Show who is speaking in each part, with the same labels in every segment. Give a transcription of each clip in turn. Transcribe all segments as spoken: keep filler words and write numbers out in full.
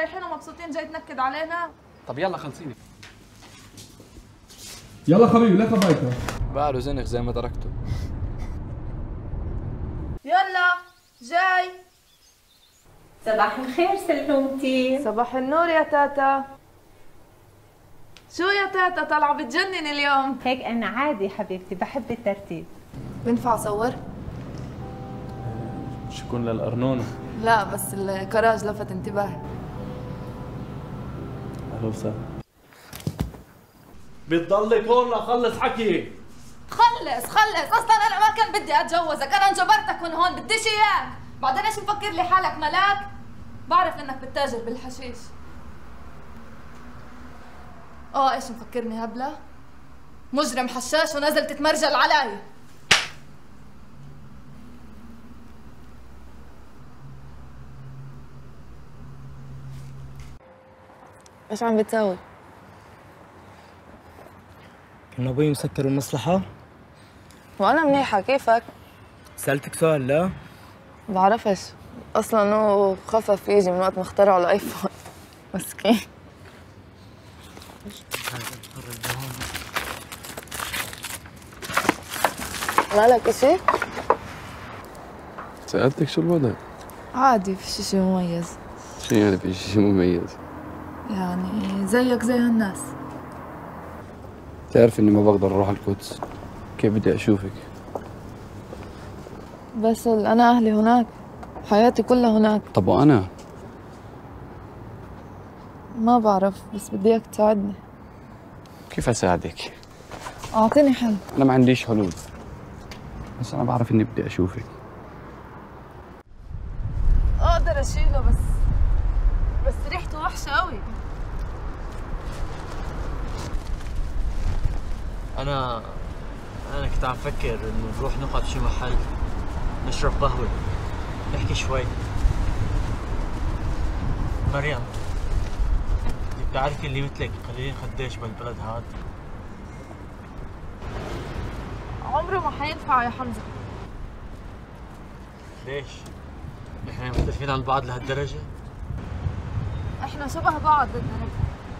Speaker 1: مستريحين ومبسوطين جاي تنكد علينا؟
Speaker 2: طب يلا خلصيني.
Speaker 3: يلا حبيبي لا خبايته.
Speaker 2: بقى له زنخ زي ما تركته.
Speaker 1: يلا جاي.
Speaker 4: صباح الخير سلومتي.
Speaker 1: صباح النور يا تاتا. شو يا تاتا طالعة بتجنن اليوم؟
Speaker 4: هيك أنا عادي حبيبتي، بحب الترتيب.
Speaker 1: بنفع صور؟
Speaker 3: شكون للقرنون؟
Speaker 1: لا بس الكراج لفت انتباهي.
Speaker 3: اهلا وسهلا. بتضلك هون لخلص حكي.
Speaker 1: خلص خلص، اصلا انا ما كان بدي اتجوزك، انا انجبرتك من هون، بديش اياك. بعدين ايش مفكر لي حالك ملاك؟ بعرف انك بتتاجر بالحشيش. اه ايش مفكرني هبله؟ مجرم حشاش ونازل تتمرجل علي.
Speaker 5: ايش عم بتساوي؟
Speaker 6: كنا ابوي مسكر المصلحة.
Speaker 5: وانا منيحة، كيفك؟
Speaker 6: سألتك سؤال لا؟
Speaker 5: بعرفش، اصلا هو خفف يجي من وقت ما اخترعوا الايفون. مسكين. مالك اشي؟
Speaker 2: سألتك شو الوضع؟
Speaker 1: عادي، في شيء مميز.
Speaker 2: شو يعني في شيء مميز؟
Speaker 1: يعني زيك زي هالناس.
Speaker 2: تعرف اني ما بقدر اروح القدس، كيف بدي اشوفك؟
Speaker 5: بس انا اهلي هناك، حياتي كلها هناك.
Speaker 2: طب وانا؟
Speaker 5: ما بعرف، بس بدي اياك تساعدني.
Speaker 2: كيف اساعدك؟
Speaker 5: اعطيني حل.
Speaker 2: انا ما عنديش حلول، بس انا بعرف اني بدي اشوفك.
Speaker 1: اقدر اشيله بس بس ريحته وحشه قوي.
Speaker 6: أنا أنا كنت عم فكر إنه نروح نقعد بشي محل نشرب قهوة نحكي شوي. مريم، انت بتعرفي اللي مثلك قليلين قديش بالبلد هاد؟
Speaker 1: عمره ما حينفع يا حمزه.
Speaker 6: ليش؟ نحن مختلفين عن بعض لهالدرجة؟
Speaker 1: احنا شبه بعض للدرجه.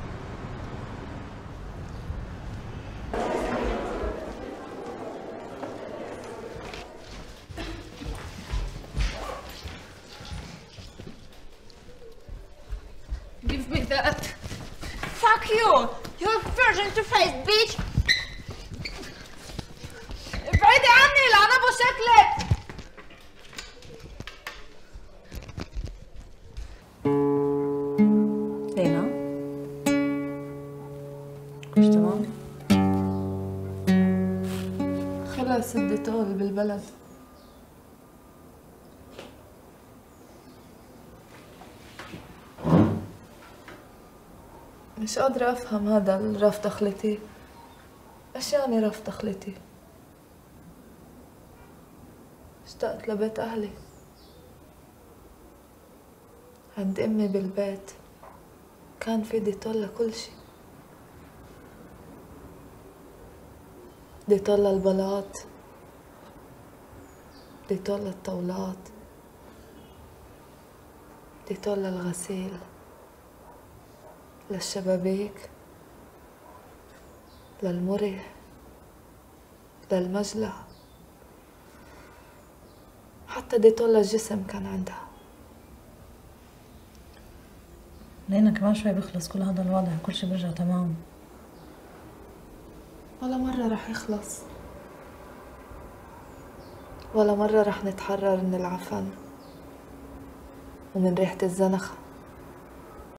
Speaker 1: Give me that.
Speaker 4: Fuck you! You're a virgin to face, bitch!
Speaker 1: ابعدي عني لعنة ابو شكلك.
Speaker 5: لينا مش تمام؟
Speaker 1: خلاص بدي طول بالبلد. مش قادرة أفهم هذا الرفض دخلتي. إيش يعني رفض دخلتي؟ اشتقت لبيت أهلي، عند أمي بالبيت، كان في ديتول لكل شي. ديتول للبلاط، ديتول للطاولات، ديتول للغسيل، للشبابيك، للمريح، للمجلة، حتى ديتول للجسم كان عندها.
Speaker 7: لينا كمان شوي بيخلص كل هذا الوضع، كل شي بيرجع تمام.
Speaker 1: ولا مرة رح يخلص، ولا مرة رح نتحرر من العفن ومن ريحة الزنخة.